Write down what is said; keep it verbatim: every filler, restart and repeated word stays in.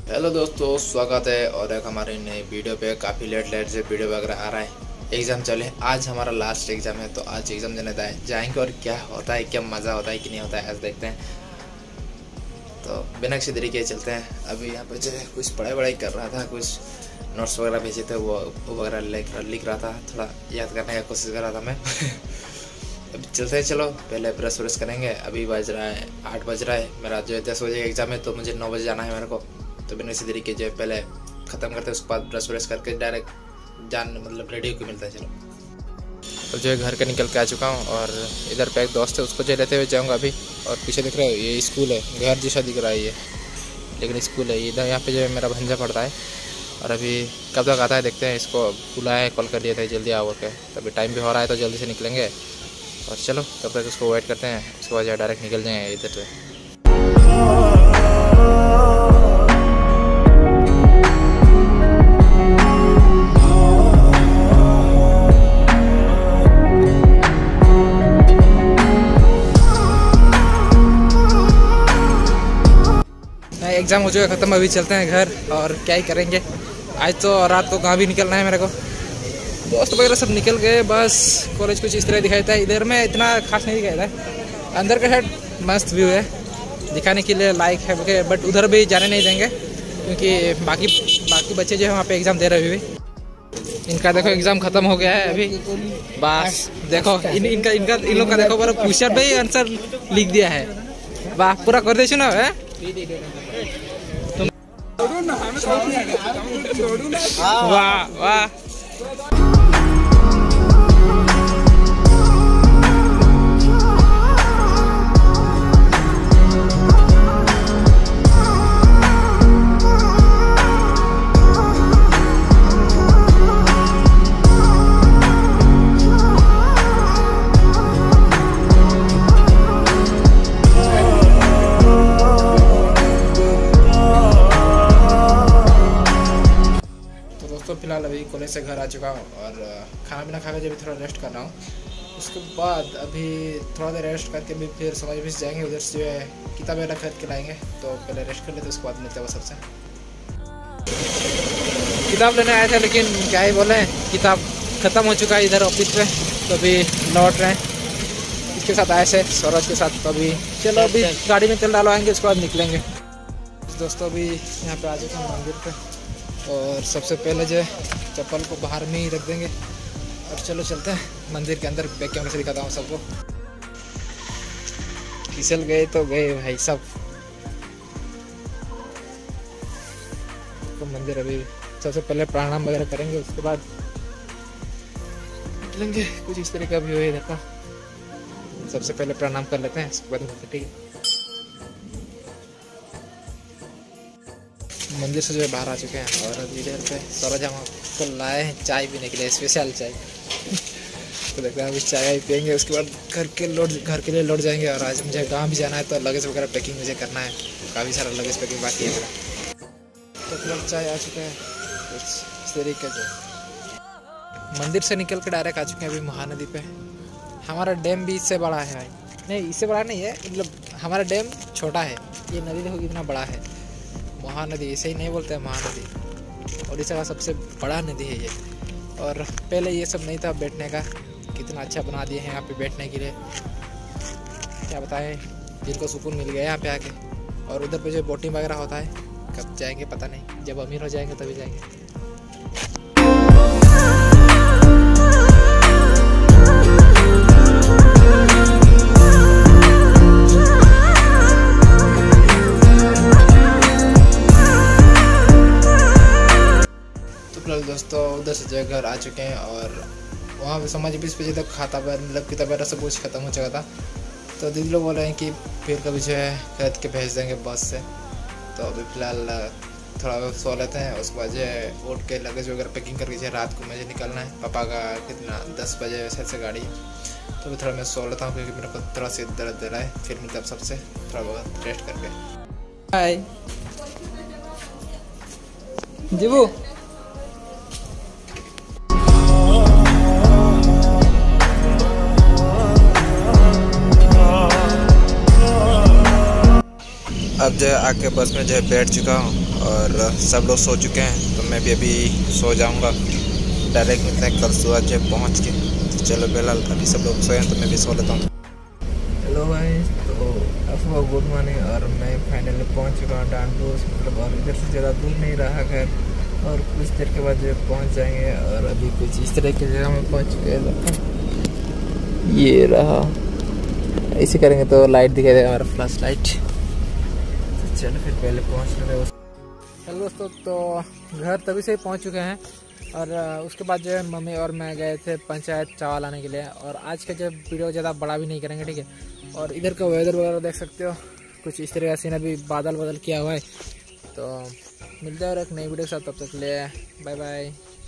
Hello दोस्तों, स्वागत है और एक हमारे नई वीडियो पे। काफ़ी लेट लेट से वीडियो वगैरह आ रहा है। एग्ज़ाम चले, आज हमारा लास्ट एग्ज़ाम है तो आज एग्ज़ाम देने जाएंगे और क्या होता है, क्या मज़ा होता है कि नहीं होता है, आज देखते हैं। तो बिना किसी देरी के चलते हैं। अभी यहाँ पे जो है कुछ पढ़ाई वढ़ाई कर रहा था, कुछ नोट्स वगैरह भेजे थे वो वो वगैरह लिख लिख रहा था, थोड़ा याद करने का कोशिश कर रहा था मैं। अभी चलते हैं, चलो पहले ब्रश व्रश करेंगे। अभी बज रहा है आठ बज रहा है, मेरा जो है दस बजे एग्ज़ाम है तो मुझे नौ बजे जाना है मेरे को। तो बिना किसी तरीके जो है पहले ख़त्म करते हैं, उसके बाद ब्रश व्रश करके डायरेक्ट जान मतलब रेडी होकर मिलता है। चलो तो जो है घर के निकल के आ चुका हूँ और इधर पे एक दोस्त है, उसको जो लेते हुए जाऊँगा अभी। और पीछे दिख रहा है ये स्कूल है, घर जैसा दिख रहा है ये, लेकिन स्कूल है। इधर यहाँ पे जो है मेरा भंजा पड़ता है और अभी कब तक आता है देखते हैं। इसको बुलाया है, कॉल कर दिया था जल्दी आओ के, तभी टाइम भी हो रहा है तो जल्दी से निकलेंगे। और चलो तब तक उसको वेट करते हैं, उसके बाद डायरेक्ट निकल जाएंगे इधर से। एग्ज़ाम हो चुका ख़त्म, अभी चलते हैं घर और क्या ही करेंगे। आज तो रात को कहाँ भी निकलना है मेरे को, दोस्त वगैरह सब निकल गए। बस कॉलेज कुछ इस तरह दिखाई था, इधर में इतना खास नहीं दिखाई था। अंदर का साइड मस्त व्यू है, दिखाने के लिए लायक है, बट उधर भी जाने नहीं देंगे क्योंकि बाकी बाकी बच्चे जो है वहाँ पे एग्ज़ाम दे रहे हैं। इनका देखो एग्ज़ाम ख़त्म हो गया है अभी। बस देखो इन इनका इनका इन लोग का देखो, पर क्वेश्चन पे ही आंसर लिख दिया है। वाह, पूरा कर दे ना है। वाह वाह, फिलहाल अभी कॉलेज से घर आ चुका हूँ और खाना पीना खा कर जब थोड़ा रेस्ट कर रहा हूँ। उसके बाद अभी थोड़ा देर रेस्ट करके भी फिर समझ भी जाएंगे, उधर से जो है किताबें वगैरह खरीद के लाएंगे। तो पहले रेस्ट कर लेते, उसके बाद मिलते हैं वो सबसे। किताब लेने आए थे लेकिन क्या ही बोले, किताब ख़त्म हो चुका है इधर ऑफिस में, तो अभी लौट रहे हैं। इसके साथ आए थे सौरज के साथ, तो अभी चलो अभी गाड़ी में तेल डालवाएंगे, उसके बाद निकलेंगे। दोस्तों अभी यहाँ पे आ चुके हैं मंदिर पे और सबसे पहले जो है चप्पल को बाहर में ही रख देंगे और चलो चलते हैं मंदिर के अंदर। बैक कैमरे से दिखाता हूँ सबको। फिसल गए तो गए भाई सब। तो मंदिर अभी सबसे पहले प्रणाम वगैरह करेंगे, उसके बाद निकलेंगे। कुछ इस तरह का भी हो इधर का। सबसे पहले प्रणाम कर लेते हैं, उसके बाद ठीक है। मंदिर से जो है बाहर आ चुके हैं और अभी इधर पे सौरज हमको लाए हैं चाय पीने के लिए, स्पेशल चाय। तो देखते हैं अभी चाय पियेंगे, उसके बाद घर के लौट घर के लिए लौट जाएंगे। और आज मुझे गांव भी जाना है तो लगेज वगैरह पैकिंग मुझे करना है, काफ़ी सारा लगेज पैकिंग बाकी है मेरा। तो फिलहाल चाय आ चुके हैं कुछ इस तरीके से। मंदिर से निकल के डायरेक्ट आ चुके हैं अभी महानदी पे। हमारा डैम भी इससे बड़ा है भाई, नहीं इससे बड़ा नहीं है, मतलब हमारा डैम छोटा है, ये नदी देखो कितना बड़ा है। महानदी इसे ही नहीं बोलते हैं महानदी, उड़ीसा का सबसे बड़ा नदी है ये। और पहले ये सब नहीं था बैठने का, कितना अच्छा बना दिए हैं यहाँ पे बैठने के लिए, क्या बताएं। दिल को सुकून मिल गया यहाँ पे आके। और उधर पे जो बोटिंग वगैरह होता है, कब जाएंगे पता नहीं, जब अमीर हो जाएंगे तभी जाएंगे। दोस्तों उधर से जो घर आ चुके हैं और वहाँ पे समझ बीस बजे तक खाता मतलब किताब वगैरह सब कुछ ख़त्म हो चुका था। तो दीदी लोग बोल रहे हैं कि फिर कभी जो है खरीद के भेज देंगे बस से। तो अभी फ़िलहाल थोड़ा सो लेते हैं, उसके बाद जो है उठ के लगेज वगैरह पैकिंग करके जो रात को मुझे निकलना है। पापा का कितना दस बजे शायद से गाड़ी, तो फिर थोड़ा मैं सो लेता हूँ क्योंकि मेरे को थोड़ा सिर दर्द दे रहा है। फिर मिलता सबसे थोड़ा बहुत रेस्ट करके। हाय जीबू, अब जो है आके बस में जो है बैठ चुका हूँ और सब लोग सो चुके हैं, तो मैं भी अभी सो जाऊंगा। डायरेक्ट मिलते हैं कल सुबह जो पहुँच के। तो चलो फिलहाल अभी सब लोग सोए हैं तो मैं भी सो लेता हूँ। हेलो भाई, तो सुबह गुड मॉर्निंग। और मैं फाइनली पहुँच चुका हूँ डांडूस, मतलब और इधर से ज़्यादा दूर नहीं रहा घर, और कुछ देर के बाद जो पहुँच जाएंगे। और अभी कुछ इस तरह की जगह में पहुँच चुके हैं। ये रहा, ऐसे करेंगे तो लाइट दिखाई देगा, हमारा फ्लैश लाइट। तो चलो फिर पहले पहुँच रहे हैं। चलो दोस्तों, तो घर तभी से ही पहुँच चुके हैं। और उसके बाद जो है मम्मी और मैं गए थे पंचायत चावल लाने के लिए। और आज का जो वीडियो ज़्यादा बड़ा भी नहीं करेंगे, ठीक है। और इधर का वेदर वगैरह देख सकते हो, कुछ इस तरह का सीन, अभी बादल बादल किया हुआ है। तो मिलते हैं और एक नई वीडियो के साथ, तब तक के लिए बाय बाय।